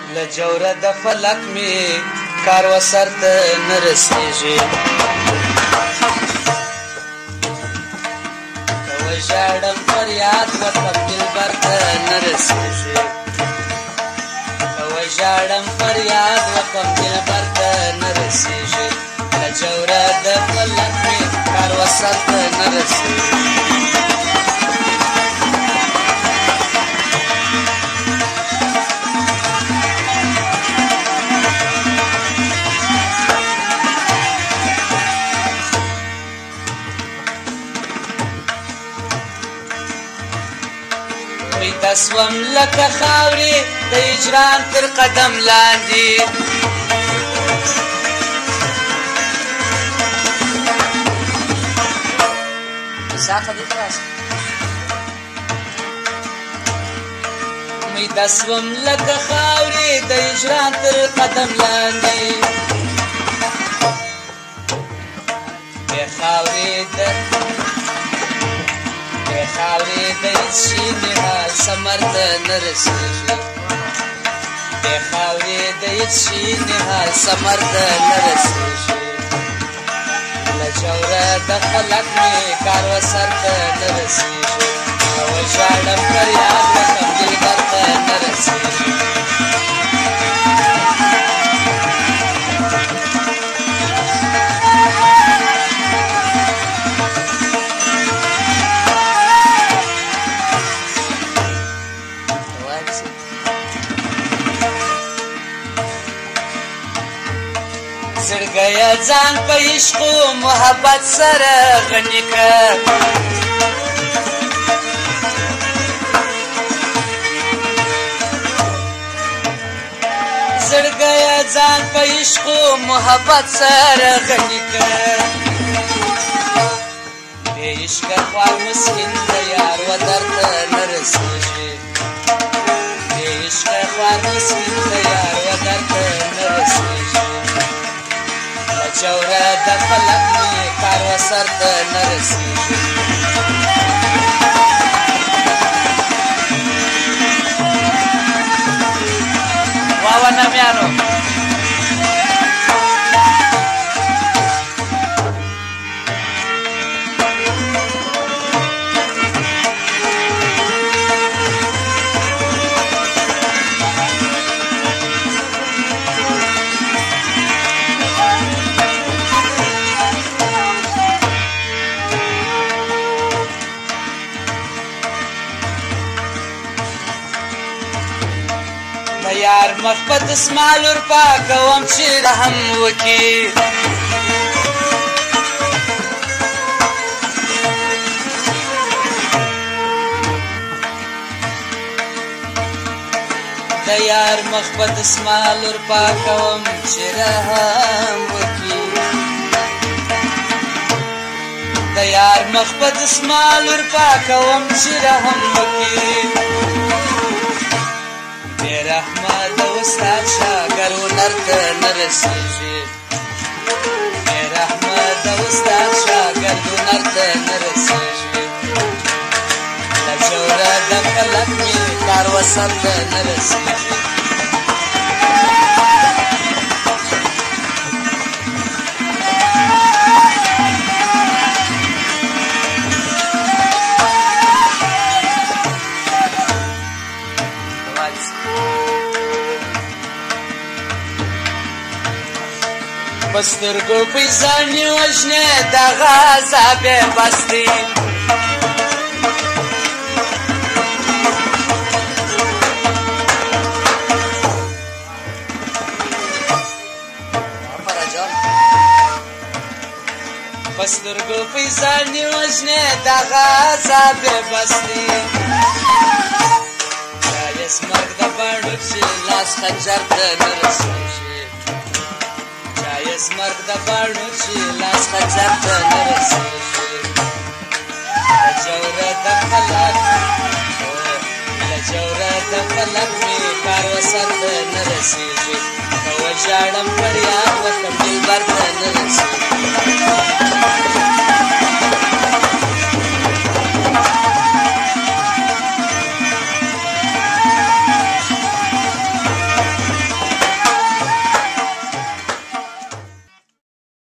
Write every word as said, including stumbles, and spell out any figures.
له جوره د فلک مې کار وسر ته نه رسېږي که وژاړم فریاد وکړم دلبر ته نه رسېږي که وژاړم فریاد وکړم دلبر ته نه رسېږي له جوره د فلک مې کار وسر ته نه رسېږي تسوم لکه خاورې د هجران تر قدم لاندې میده سوم لکه خاورې د هجران تر قدم لاندې بې خاورې د بې خاورې د هېڅ شي نهال ثمر ته نه رسېږي بې خاورې د هېڅ شي نهال ثمر ته نه رسېږي له جوره د فلک مې کار وسر ته نه رسېږي که وژاړم فریاد وکړم دلبر ته نه رسېږي زړګیه ځان په عشق و محبت سره غني کړ زړګیه ځان په عشق و محبت سره غني کړ بې عشقه خوار مسکین د یار ودر ته نه رسېږي بې عشقه خوار مسکین د یار ودر ته نه رسېږي جوره د فلک مې کار وسر ته نه رسېږي واوه نمیانو یار مخ په دسمال ور پاکوم چې رحم وکړي د یار مخ په دسمال ور پاکوم چې رحم وکړي د یار مخ په دسمال ور پاکوم چې رحم وکړي بې رحمه د استاد شاګر هنر ته نه رسېږي بې رحمه د استاد شاګر هنر ته نه رسېږي له جوره د فلک مې کار وسر ته نه رسېږي په سترګو پیزانې وژنې دغه عذاب یې بس دی په سترګو پیزانې وژنې دغه عذاب یې بس دی ښایست مرګ د باڼو چې لاس خنجر ته نه رسېږي ښایست مرګ د باڼو چې لاس خنجر ته نه رسېږي له جوره د فلک له جوره د فلک مې کار وسر ته نه رسېږي که وژاړم فریاد وکړم دلبر ته نه رسېږي